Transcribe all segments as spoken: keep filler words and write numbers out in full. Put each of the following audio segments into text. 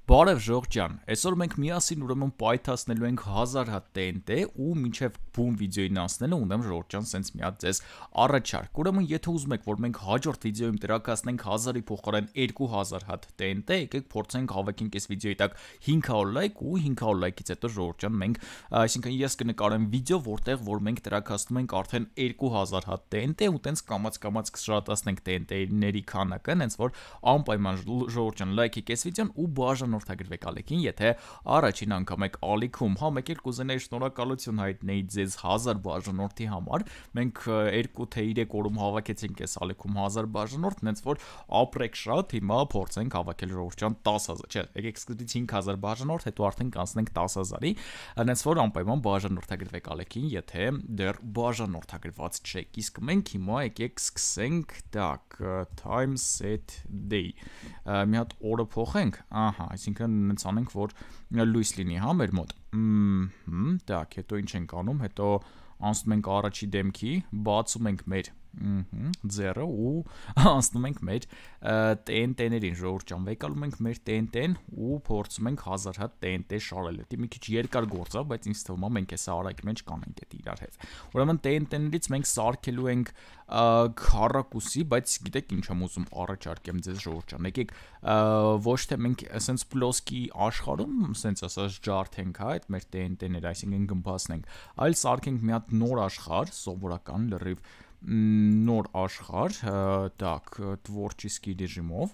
Բարև Ժորժ ջան, այսօր մենք միասին ուրեմն պայթացնելու ենք հազար հատ T N T ու մինչև բում վիդեոին անցնելը ունեմ Ժորժ ջան սենց մի հատ ձեզ առաջարկ։ Ուրեմն եթե ուզում եք, որ մենք հաջորդ վիդեոյում դրակացնենք հազարի փոխարեն երկու հազար հատ T N T, եկեք փորձենք հավաքենք այս վիդեոյի տակ հինգ հարյուր լայք ու հինգ հարյուր լայքից հետո Ժորժ ջան մենք, այսինքն ես կնկարեմ վիդեո, որտեղ որ մենք դրակացնում ենք արդեն երկու հազար հատ T N T ու տենց կամաց-կամաց կշատացնենք T N T-ների քանակը, հենց որ անպայման Ժորժ ջան լայքեք այս վիդեոն ու բաժանորդագրվեք ալիքին, եթե առաջին անգամ եք ալիքում, հա մեկ էլ կուզենայի շնորհակալություն հայտնեի ձեզ հազար բաժանորդի համար։ Մենք երկու թե երեք օրում հավաքեցինք այս ալիքում հազար բաժանորդ, հենց որ ապրեք շատ, հիմա փորձենք հավաքել Ժորժ ջան դաս հազար, չէ, եկեք սկզբից հինգ հազար բաժանորդ, հետո արդեն կանցնենք դաս հազարի, հենց որ անպայման բաժանորդագրվեք ալիքին, եթե դեռ բաժանորդագրված չեք։ Իսկ մենք հիմա եկեք սկսենք, так, time set day։ Մի հատ օրը փոխենք, ահա, այսինքն նենց անենք, որ լույս լինի, հա, մեր մոտ։ Ըհը, так, հետո ինչ ենք անում, հետո անցնում ենք առաջի դեմքի, բացում ենք մեր ձեռը ու անցնում ենք մեր T N T-ներին, Ժորժ ջան, վեկալում ենք մեր T N T-ն ու փորձում ենք հազար հատ T N T շարել։ Դա մի քիչ երկար գործ է, բայց ինձ թվում է մենք հեսա արագի մեջ կանենք դա իրար հետ։ Ուրեմն T N T-ներից մենք սարքելու ենք քառակուսի, բայց գիտեք ինչ եմ ուզում առաջարկեմ ձեզ Ժորժ ջան։ Եկեք ոչ թե մենք ասենց պլոսկի աշխարհում, ասենց ասած ջարդենք, հա, այդ մեր T N T-ները, այսինքն գմբացնենք, այլ սարքենք մի հատ նոր աշխարհ, սովորական լրիվ նոր աշխարհ, так, творческий ռեժիմով,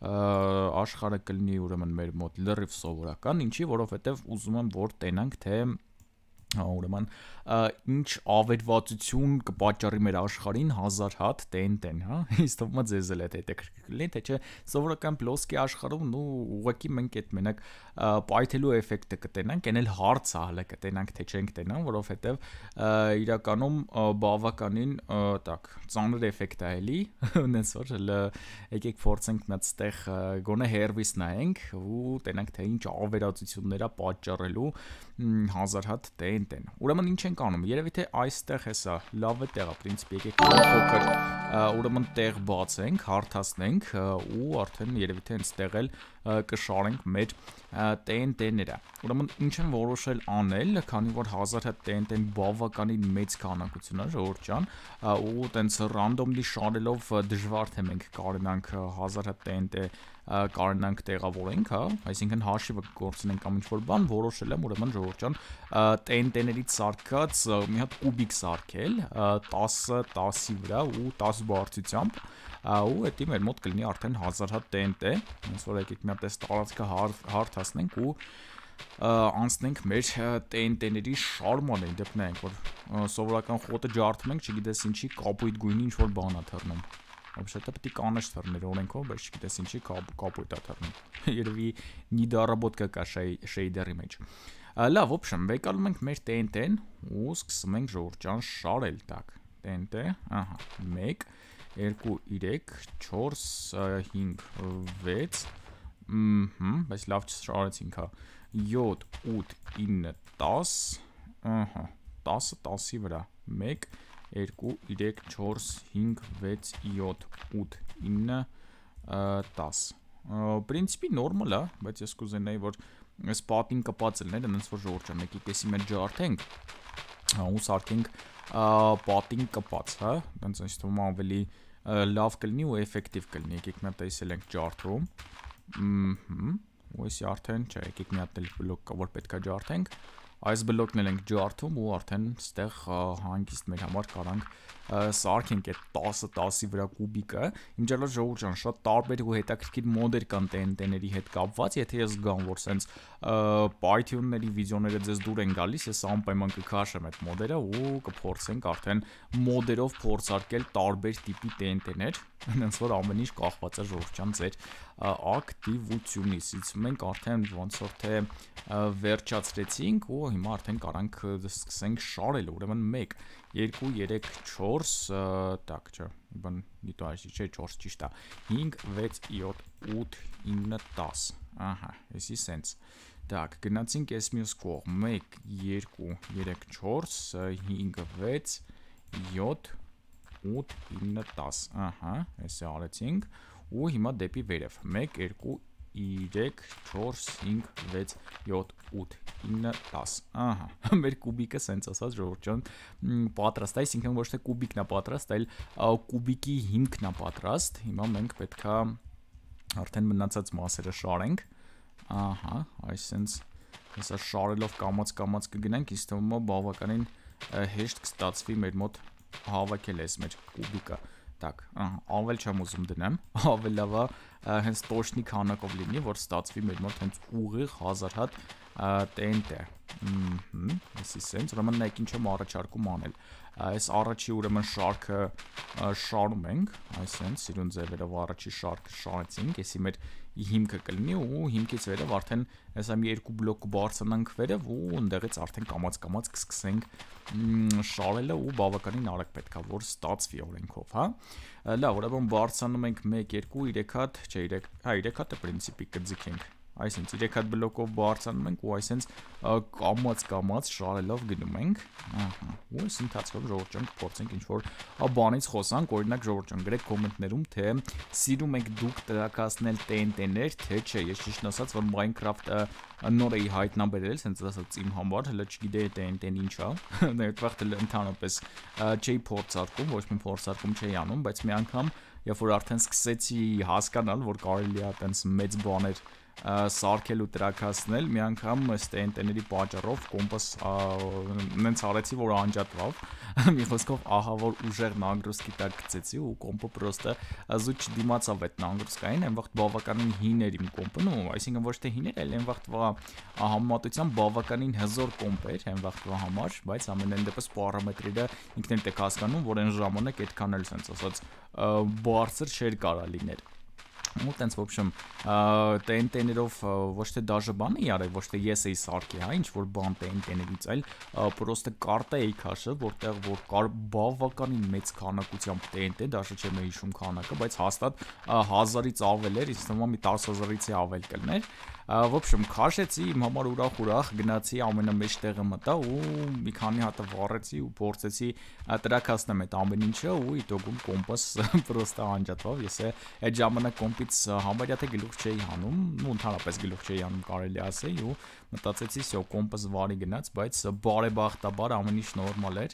աշխարհը կլինի ուրեմն մեր մոտ լրիվ սովորական, ինչի, որովհետև ուզում եմ որ տենանք, թե ուրեմն ինչ ավերվածություն կպատճառի մեր աշխարհին հազար հատ T N T-ն, հա, ինձ թվում է ձեզ էլ է հետաքրքիր լինի, թե չէ սովորական պլոսկի աշխարհում ու ուղղակի մենք այդ մենակ պայթելու էֆեկտը կտենանք, այն էլ հարց է հələ կտենանք, թե չենք տենան, որովհետև իրականում բավականին, так, ծանր էֆեկտ է էլի, ունես որ եկեք փորձենք մեծ տեղ գոնե հերվիս նայենք ու տենանք թե ինչ ավերածություններ է պատճառելու հազար հատ T N T-ն։ Ուրեմն ինչ ենք անում, երևի թե այստեղ հեսա լավ է տեղը, պրինցիպի եկեք փոքր ուրեմն տեղ բացենք, հարթացնենք ու արդեն երևի թե հենց տեղ էլ կշարենք մեր T N T-ները։ Ուրեմն ինչ են որոշել անել, քանի որ հազար հատ T N T-ն բավականին մեծ քանակություն է, Ժորժ ջան, ու տենց ռանդոմլի շարելով դժվար թե մենք կարողանանք հազար հատ T N T կարողանանք տեղավորենք, հա, այսինքն հաշիվը կգործնենք կամ ինչ-որ բան, որոշել եմ ուրեմն Ժորժ ջան T N T-ներից սարքած մի հատ կուբիկ սարքել տասը տասի վրա ու տաս բարձրությամբ ու էդի մեր մոտ կլինի արդեն հազար հատ T N T, ոնց որ եկեք մի հատ այս տարածքը հարթացնենք ու անցնենք մեր T N T-ների շարմանը, դեպնենք, որ սովորական խոտը ջարդում ենք, չգիտես ինչի կապույտ գույնի ինչ-որ բան է թռնում։ Вообще-то պետք է կանաչ թռներ օրենքով, բայց չգիտես ինչի կապույտ է թռնում։ Երևի նիդարաբոտկա կա շեյդերի մեջ։ Լավ, в общем, վեկալում ենք մեր T N T-ն ու սկսում ենք Ժորժ ջան շարել, так, T N T, ահա, մեկ, երկու, երեք, չորս, հինգ, վեց, ըհը, բայց լավ չշարեցինք, հա, յոթ, ութ, ինը, տաս, ահա, տասը, տասի վրա, մեկ, երկու, երեք, չորս, հինգ, վեց, յոթ, ութ, ինը, տաս։ Պրինցիպի նորմալ է, բայց ես կուզենայի, որ այս պատին կպած լիներ, այնց որ Ժորժ ջան, եկեք էսի մեջ ջարդենք ու սարքենք պատին կպած, հա, այնց ինձ թվում է ավելի լավ կլինի ու էֆեկտիվ կլինի, եկեք մի հատ էսել ենք ջարդում, ըհը, ու էսի արդեն, չէ, եկեք մի հատ էլ բլոկ կա, որ պետք է ջարդենք, այս բլոկն էլ ենք ջարդում ու արդեն ստեղ հանգիստ մեր համար կարանք սարքենք այդ տասը տասի վրա կուբիկը, ինչելը Ժորժ ջան, շատ տարբեր ու հետաքրքիր մոդեր կան T N T-ների հետ կապված, եթե ես զգամ, որ սենց Python-ների վիդեոները ձեզ դուր են գալիս, ես անպայման կքաշեմ այդ մոդերը ու կփորձենք արդեն մոդերով փորձարկել տարբեր տիպի T N T-ներ, այնց որ ամեն ինչ կախված է Ժորժ ջան ձեր ակտիվությունից, իսկ մենք արդեն ոնց որ թե վերջացրեցինք ու հիմա արդեն կարանք սկսենք շարել, ուրեմն մեկ, երկու, երեք, չորս, так, չէ, բան դիտո այսի, չէ, չորս ճիշտ է, հինգ, վեց, յոթ, ութ, ինը, տաս, ահա, էսի սենց, так, գնացինք ես մյուս կողմ, մեկ, երկու, երեք, չորս, հինգ, վեց, յոթ, ութ, ինը, տաս, ահա, էսի արեցինք ու հիմա դեպի վերև, մեկ, երկու, երեք, չորս, հինգ, վեց, յոթ, ութ, ինը, դաս։ Ահա, մեր կուբիկը սենց ասած ժողովուրդ ջան պատրաստ է, այսինքն ոչ թե կուբիկն է պատրաստ, այլ կուբիկի հիմքն է պատրաստ։ Հիմա մենք պետքա արդեն մնացած մասերը շարենք։ Ահա, այսինքն հեսա շարելով կամած-կամած կգնանք, ինձ թվում է բավականին հեշտ կստացվի մեր մոտ հավաքել էս մեր կուբիկը։ Так, ավել չեմ ուզում դնեմ, ավել լավ է հենց տոշնի քանակով լինի, որ ստացվի մեր մոտ հենց ուղիղ հազար հատ տենտե։ Ահա, էսի սենց, ուրեմն նայեք ինչ եմ առաջարկում անել։ Այս առաջի ուրեմն շարքը շարում ենք, այսինքն սիրուն ձևերով առաջի շարքը շարեցինք, էսի մեր հիմքը կլինի ու հիմքից վերև արդեն հեսա մի երկու բլոկ կբարձրանանք վերև ու ընդեղից արդեն կամած-կամած կսկսենք շարելը ու բավականին արագ պետքա որ ստացվի օրենքով, հա։ Լավ, ուրեմն բարձրանում ենք մեկ, երկու, երեք հատ, չէ, երեք, հա, երեք հատը պրինցիպի կձգենք։ Այսինքն երեք հատ բլոկով բարձրանում ենք ու այսինքն կամած-կամած շարելով գնում ենք։ Ահա, ու այս ընթացքում ժողովուրդ ջան կփորձենք ինչ-որ բանից խոսանք, օրինակ ժողովուրդ ջան գրեք կոմենտներում, թե սիրում եք դուք տրակացնել տենտեներ, թե չէ։ Ես ճիշտ ասած, որ Minecraft-ը նոր էի հայտնաբերել, ասենց ասած իմ համար, հələ չգիտեի տենտեն ինչ է։ Այդ վաղ ընդհանրապես չէի փորձարկում, ոչ մի փորձարկում չէի անում, բայց մի անգամ, երբ որ արդեն սկսեցի հասկանալ, որ կարելի է այտենց մեծ բաներ սարքել ու տրակացնել, մի անգամ ըստ տենտեների պատճառով կոմպաս նենց արեցի, որ անջատվավ, մի խոսքով ահա որ ուժեղ նագրոսկի տակ գցեցի ու կոմպը պրոստը զուտ չդիմացավ այդ նագրոսկային, այն վաղտ բավականին հին էր իմ կոմպն ու այսինքն ոչ թե հին էր, այլ այն վաղտվա համեմատությամբ բավականին հզոր կոմպ էր, այն վաղտվա համար, բայց ամենայն դեպս պարամետրերը ինքն էլ եք հասկանում, որ այն ժամանակ այդքան էլ sense ասած բարձր չէր կարա լինել։ ու տենց в общем տենտեներով ոչ թե դաժե բան էի արել, ոչ թե ես էի սարքի, հա, ինչ որ բան տենտեներից, այլ պրոստը կարտա էի քաշել, որտեղ որ կար բավականին մեծ քանակությամբ տենտե, դաժե չեմ հիշում քանակը, բայց հաստատ հազարից ավել էր, ինձ թվում է մի տասը հազարից է ավել կլներ։ В общем, քաշեցի, իմ համար ուրախ-ուրախ գնացի ամենամեծ տեղը մտա ու մի քանի հատ վառեցի ու փորձեցի տրակացնել այդ ամեն ինչը ու իտոգում կոմպաս պրոստը անջատվավ։ Ես այդ ժամանակ կոմպից համարյա թե գլուխ չէի հանում, ու ընդհանրապես գլուխ չէի հանում կարելի ասել ու մտածեցի, սյո կոմպս վարի գնաց, բայց բարեբախտաբար ամեն ինչ նորմալ էր։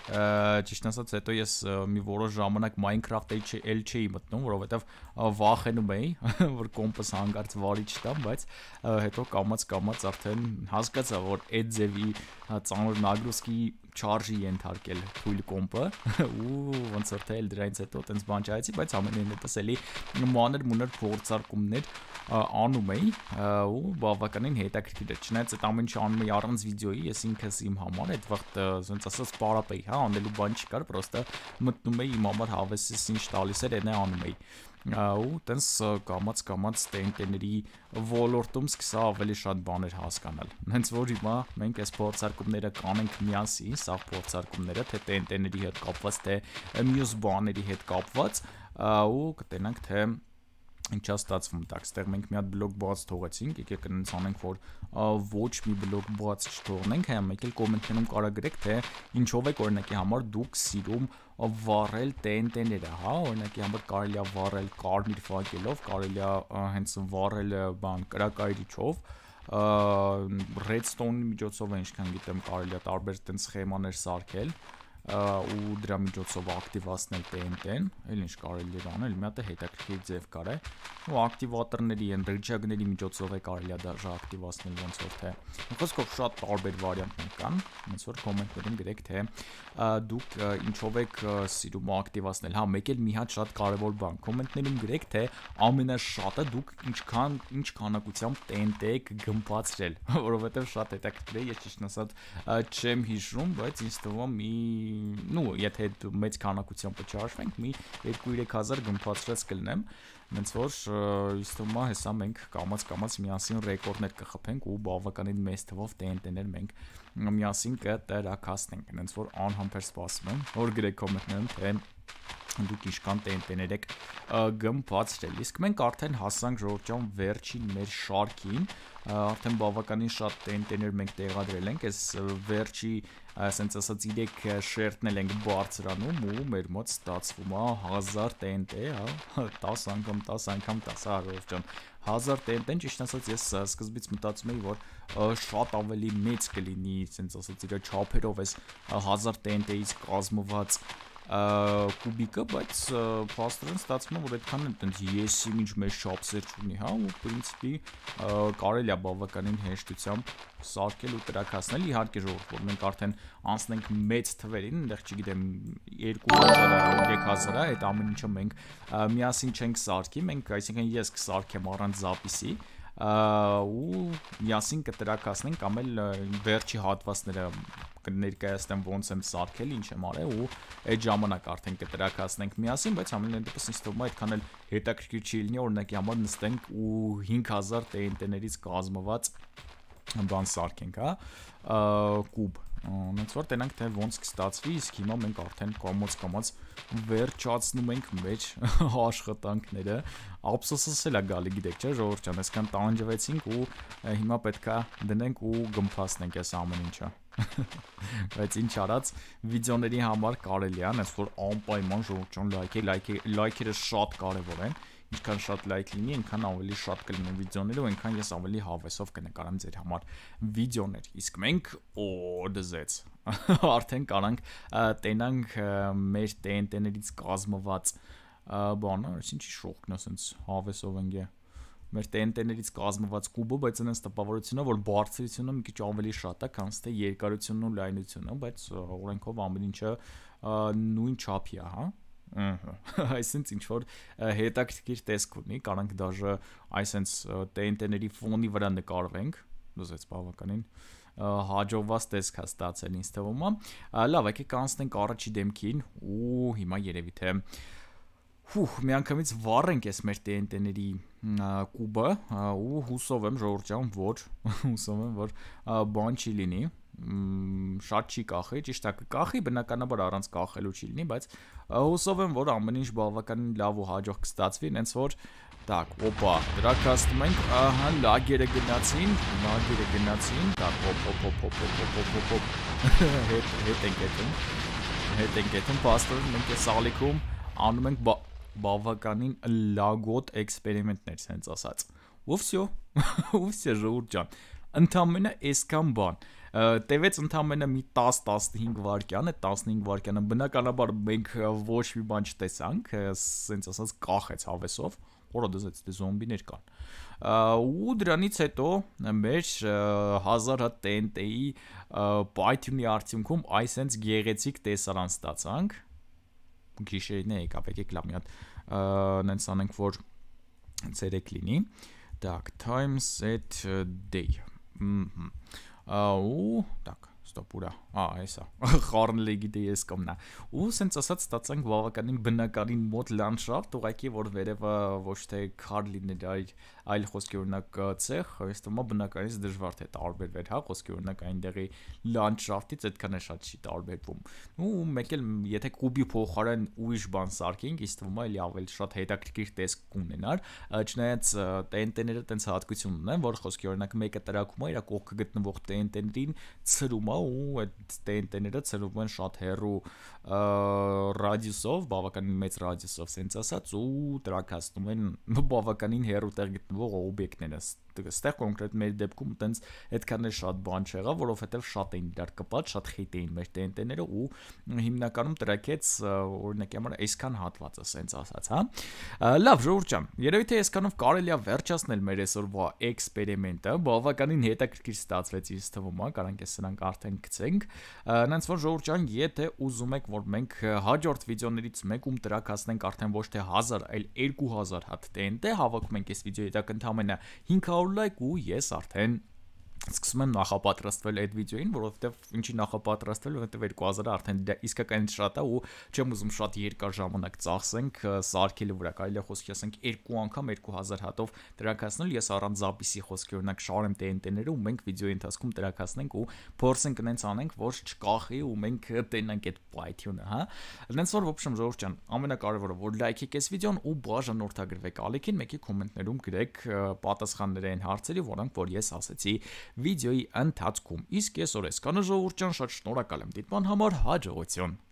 Ճիշտ ասած, հետո ես մի որոշ ժամանակ Minecraft-ը էլ չէի մտնում, որովհետև վախենում էի, որ կոմպս հանգարց վարի չտամ, բայց հետո կամած-կամած արդեն հասկացա, որ այդ ձևի ծանր նագրոսկի չարժի ենթարկել թույլ կոմպը ու ոնց որ թե էլ դրանից հետո տենց բան չայեցի, բայց ամենայն դեպս էլի մանր մուներ փորձարկումներ անում էի ու բավականին հետաքրքիր է։ Չնայած այդ ամեն ինչը անում էի առանց վիդեոյի, ես ինքս իմ համար այդ վաղտ ոնց ասած պարապ էի, հա, անելու բան չկար, պրոստը մտնում էի իմ համար հավեսս ինչ տալիս էր, այն է անում էի։ ու տենց կամած-կամած տենտեների ոլորտում սկսա ավելի շատ բաներ հասկանալ։ Հենց որ հիմա մենք այս փորձարկումները կանենք միասին, սա փորձարկումները թե տենտեների հետ կապված, թե մյուս բաների հետ կապված, ու կտենանք թե ինչա ստացվում, так, ստեղ մենք մի հատ բլոկ բաց թողեցինք, եկեք նենց անենք, որ ոչ մի բլոկ բաց չթողնենք, հա մեկ էլ կոմենտներում կարա գրեք, թե ինչով եք օրինակի համար դուք սիրում վառել տենտեները, հա, օրինակի համար կարելի է վառել կարմիր ֆակելով, կարելի է հենց վառել բան կրակայրիչով, redstone-ի միջոցով ինչքան գիտեմ կարելի է տարբեր տենց սխեմաներ սարքել ու դրա միջոցով ակտիվացնել տենտեն, էլ ինչ կարելի է անել, մի հատ հետաքրքիր ձև կար է, ու ակտիվատորների են դրճակների միջոցով է կարելի է դաժե ակտիվացնել ոնց որ թե։ Խոսքով շատ տարբեր վարիանտներ կան, ոնց որ կոմենտներում գրեք թե դուք ինչով եք սիրում ակտիվացնել։ Հա, մեկ էլ մի հատ շատ կարևոր բան, կոմենտներում գրեք թե ամենաշատը դուք ինչքան ինչ քանակությամբ տենտե եք գմբացրել, որովհետև շատ հետաքրքիր է, ես ճիշտ ասած չեմ հիշում, բայց ինձ թվում է մի ну, եթե մեծ քանակությամբ չհաշվենք, մի երկու-երեք հազար գմբացրած կլինեմ, հենց որ ինձ թվում է հեսա մենք կամած-կամած միասին ռեկորդներ կխփենք ու բավականին մեծ թվով տենտեներ մենք միասին կտրակացնենք, հենց որ անհամբեր սպասում եմ, որ գրեք կոմենտներում, թե դուք ինչքան տենտեներ եք գմբացրել։ Իսկ մենք արդեն հասանք ժողովուրդ ջան վերջին մեր շարքին, արդեն բավականին շատ տենտեներ մենք տեղադրել ենք, այս վերջի ասենց ասած երեք շերտնել ենք բարձրանում ու մեր մոտ ստացվում է հազար տենտե, հա, տասը անգամ տասը անգամ տասը ժողովուրդ ջան, հազար տի են տեն, ճիշտ ասած ես սկզբից մտածում էի, որ շատ ավելի մեծ կլինի, ասենց ասած իր չափերով էս հազար տի են տեից կազմված կուբիկը, բայց փաստորեն ստացվում է, որ այդքան էլ տենց եսի ինչ մեծ չափսեր չունի, հա, ու պրինցիպի կարելի է բավականին հեշտությամբ սարքել ու տրաքացնել, իհարկե ժողովուրդ, որ մենք արդեն անցնենք մեծ թվերին, այնտեղ չգիտեմ երկու հազար, երեք հազար, այդ ամեն ինչը մենք միասին չենք սարքի, մենք, այսինքն ես կսարքեմ առանց զապիսի ու միասին կտրաքացնենք կամ էլ վերջի հատվածները կներկայացնեմ ոնց եմ սարքել, ինչ եմ արել ու այդ ժամանակ արդեն կտրաքացնենք միասին, բայց ամենայն դեպս ինձ թվում է այդքան էլ հետաքրքիր չի լինի, օրինակի համար նստենք ու հինգ հազար տի են տեներից կազմված բան սարքենք, հա, կուբ, ոնց որ տենանք թե ոնց կստացվի, իսկ հիմա մենք արդեն կամոց-կամոց վերջացնում ենք մեր աշխատանքները, ափսոսս էլ է գալի, գիտեք, չէ, ժողովուրդ ջան, այսքան տանջվեցինք ու հիմա պետքա դնենք ու գմփացնենք այս ամեն ինչը։ Բայց ինչ արած, վիդեոների համար կարելի է, այնպես որ անպայման ժողովուրդ ջան, լայքի, լայքերը շատ կարևոր են։ Ինչքան շատ լայք լինի, այնքան ավելի շատ կլինեն վիդեոները ու այնքան ես ավելի հավեսով կնկարեմ ձեր համար վիդեոներ։ Իսկ մենք օ դզեց արդեն կարանք տենանք մեր տի են տեներից կազմված բանը, ինչի շոկն է, ասենց հավեսով ենք է մեր տի են տեներից կազմված կուբը, բայց այնպես տպավորությունն է, որ բարձրությունը մի քիչ ավելի շատ է, քան թե երկարությունն ու լայնությունը, բայց օրենքով ամեն ինչը նույն չափի է, հա։ Այսինքն ինչ որ հետաքրքիր տեսք ունի, կարանք դաժե այսենց տի են տեների ֆոնի վրա նկարվենք, դուզեց բավականին հաջողված տեսք է ստացել ինձ թվում է։ Լավ, եկեք անցնենք առաջի դեմքին ու հիմա երևի թե հուհ, միանգամից վառենք ես մեր տի են տեների կուբը ու հուսով եմ ժողովուրդ ջան, որ հուսով եմ, որ բան չի լինի, շատ չի կախի, ճիշտ է կկախի, բնականաբար առանց կախելու չի լինի, բայց հուսով եմ, որ ամեն ինչ բավականին լավ ու հաջող կստացվի, այնց որ так, օպա, դրակացնում ենք, ահա, լագերը գնացին, լագերը գնացին, так, օպ, օպ, օպ, օպ, օպ, օպ, օպ, օպ, հետ, հետ ենք եթում, հետ ենք եթում, պաստորեն մենք ես ալիքում անում ենք բավականին լագոտ էքսպերիմենտներ, սենց ասած, ու վսյո, ու վսյո ժողովուրդ ջան, ընդամենը այսքան բան, տևեց ընդամենը մի տաս տասնհինգ վայրկյան, այդ տասնհինգ վայրկյանը բնականաբար մենք ոչ մի բան չտեսանք, սենց ասած կախեց հավեսով, որը դզեց դե զոմբիներ կան, ու դրանից հետո մեր հազար հատ տի են տեի պայթյունի արդյունքում այսենց գեղեցիկ տեսարան ստացանք, գիշերին է եկավ, եկեք լավ մի հատ նենց անենք, որ ցերեկ լինի, так, time set day, ու, так, ստոպ, ուրա, ա, այսա, խարնլի գիտե ես կոմնա, ու սենց ասած ստացանք բավականին բնականին մոտ լանդշաֆտ, ուղղակի որ վերևը ոչ թե քար լիներ, այլ խոսքի օրինակ ցեխ, ես թվում է բնականից դժվար թե տարբերվեր, հա, խոսքի օրինակ այնտեղի լանդշաֆտից այդքան է շատ չի տարբերվում։ Ու մեկ էլ եթե կուբի փոխարեն ուրիշ բան սարքենք, ինձ թվում է էլի ավելի շատ հետաքրքիր տեսք կունենար, չնայած տի են տեները տենց հատկություն ունեն, որ խոսքի օրինակ մեկը տրակում է իր կողքը գտնվող տի են տեներին ցրում է ու այդ տի են տեները ցրում են շատ հեռու ռադիուսով, բավականին մեծ ռադիուսով, սենց ասած, ու տրակացնում են բավականին հեռու տեղ գտնվող օբյեկտները։ Ստեղ կոնկրետ մեր դեպքում տենց այդքան էլ շատ բան չեղավ, որովհետև շատ էին իրար կպած, շատ խիտ էին մեր տի են տեները ու հիմնականում տրակեց օրինակի համար այսքան հատվածը, սենց ասած, հա։ Լավ, ժողովուրդ ջան, երևի թե այսքանով կարելի է վերջացնել մեր այսօրվա էքսպերիմենտը, բավականին հետաքրքիր ստացվեց ինձ թվում է, կարանք ես սրանք արդեն գցենք, նենց որ ժողովուրդ ջան, եթե ուզում եք, որ մենք հաջորդ վիդեոներից մեկում տրակացնենք արդեն ոչ թե հազար, այլ երկու հազար հատ տի են տե, հավաքում ենք այս վիդեոյի տակ ընդամենը հինգ հարյուր լայք ու ես արդեն սկսում եմ նախապատրաստվել այդ վիդեոյին, որովհետև ինչի նախապատրաստվել, որովհետև երկու հազարը արդեն իսկական շատ է ու չեմ ուզում շատ երկար ժամանակ ծախսենք սարքելու վրա, կարելի է խոսքի ասենք երկու անգամ երկու հազար հատով տրակացնել, ես առանց զապիսի խոսքի օրինակ շարեմ տի են տեները ու մենք վիդեոյի ընթացքում տրակացնենք ու փորձենք նենց անենք, որ չկախի ու մենք տենանք այդ պայթյունը, հա։ Նենց որ ոբշեմ ժողովուրդ ջան, ամենակարևորը որ լայքեք այս վիդեոն ու բաժանորդագրվեք ալիքին, մեկի կոմենտներում գրեք պատասխաններ այն հարցերի, որոնք որ ես ասեցի վիդեոյի ընթացքում։ Իսկ այսօր էսքանը ժողովուրդ ջան, շատ շնորհակալ եմ դիտման համար, հաջողություն։